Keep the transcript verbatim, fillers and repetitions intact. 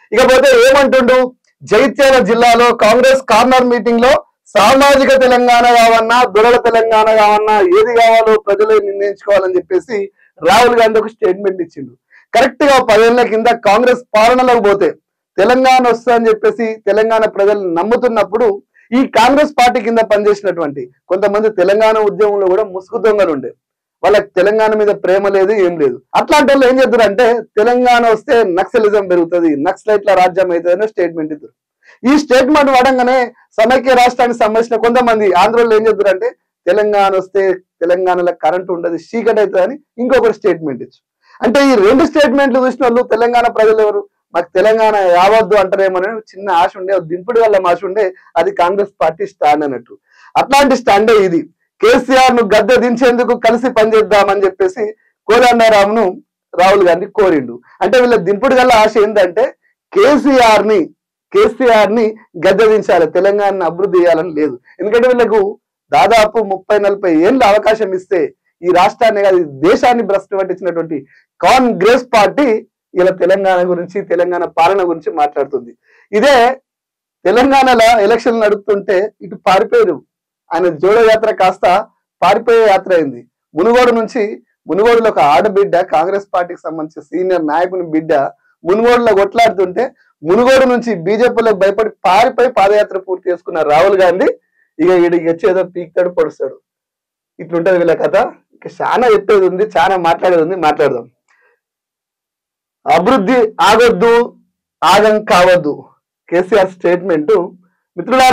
ఇకపోతే ఏమంటుండు, జగిత్యాల జిల్లాలో కాంగ్రెస్ కార్నర్ మీటింగ్ లో సామాజిక తెలంగాణ కావన్నా దొరల తెలంగాణ కావన్నా ఏది కావాలో ప్రజలే నిర్ణయించుకోవాలని చెప్పేసి రాహుల్ గాంధీ ఒక స్టేట్మెంట్ ఇచ్చిండు. కరెక్ట్ గా పదేళ్ల కింద కాంగ్రెస్ పాలనలోకి పోతే తెలంగాణ వస్తుందని చెప్పేసి తెలంగాణ ప్రజలు నమ్ముతున్నప్పుడు ఈ కాంగ్రెస్ పార్టీ కింద పనిచేసినటువంటి కొంతమంది తెలంగాణ ఉద్యమంలో కూడా ముసుగు దొంగలు ఉండే, వాళ్ళకి తెలంగాణ మీద ప్రేమ లేదు, ఏం లేదు. అట్లాంటి వాళ్ళు ఏం చేద్దారంటే తెలంగాణ వస్తే నక్సలిజం పెరుగుతుంది, నక్సలైట్ల రాజ్యం అవుతుంది అనే స్టేట్మెంట్ ఇద్దరు. ఈ స్టేట్మెంట్ వాడంగానే సమైక్య రాష్ట్రానికి సంబంధించిన కొంతమంది ఆంధ్రలో ఏం చేద్దారంటే తెలంగాణ వస్తే తెలంగాణలో కరెంట్ ఉండదు, చీకటి అవుతుంది అని ఇంకొకరు స్టేట్మెంట్ ఇచ్చు. అంటే ఈ రెండు స్టేట్మెంట్లు చూసిన వాళ్ళు తెలంగాణ ప్రజలు ఎవరు, మాకు తెలంగాణ యావద్దు అంటారేమని చిన్న ఆశ ఉండే, దింపుడు వల్ల ఆశ ఉండే, అది కాంగ్రెస్ పార్టీ స్టాండ్ అన్నట్టు. అట్లాంటి స్టాండే ఇది. కేసీఆర్ ను గద్దె దించేందుకు కలిసి పనిచేద్దామని చెప్పేసి కోదండరాంను రాహుల్ గాంధీ కోరిండు. అంటే వీళ్ళ దింపుడు గల్ల ఆశ ఏంటంటే కేసీఆర్ ని కేసీఆర్ ని గద్దె దించాలి, తెలంగాణను అభివృద్ధి చేయాలని లేదు. ఎందుకంటే వీళ్ళకు దాదాపు ముప్పై నలభై ఏళ్ళ అవకాశం ఇస్తే ఈ రాష్ట్రాన్ని కాదు దేశాన్ని భ్రష్టు పట్టించినటువంటి కాంగ్రెస్ పార్టీ ఇలా తెలంగాణ గురించి తెలంగాణ పాలన గురించి మాట్లాడుతుంది. ఇదే తెలంగాణలో ఎలక్షన్లు నడుపుతుంటే ఇటు పారిపోయారు, ఆయన జోడో యాత్ర కాస్త పారిపోయే యాత్ర అయింది. మునుగోడు నుంచి మునుగోడులో ఒక ఆడబిడ్డ కాంగ్రెస్ పార్టీకి సంబంధించిన సీనియర్ నాయకుని బిడ్డ మునుగోడులో కొట్లాడుతుంటే మునుగోడు నుంచి బీజేపీలోకి భయపడి పారిపోయి పాదయాత్ర పూర్తి చేసుకున్న రాహుల్ గాంధీ ఇక వీడికి వచ్చేదో పీక్తాడు పొడుస్తాడు. ఇట్లుంటది వీళ్ళ కథ. ఇక చాలా చెప్పేది ఉంది, చాలా మాట్లాడేది ఉంది, మాట్లాడదాం. అభివృద్ధి ఆగొద్దు, ఆగం కావద్దు, కేసీఆర్ స్టేట్మెంట్. మిత్రులారా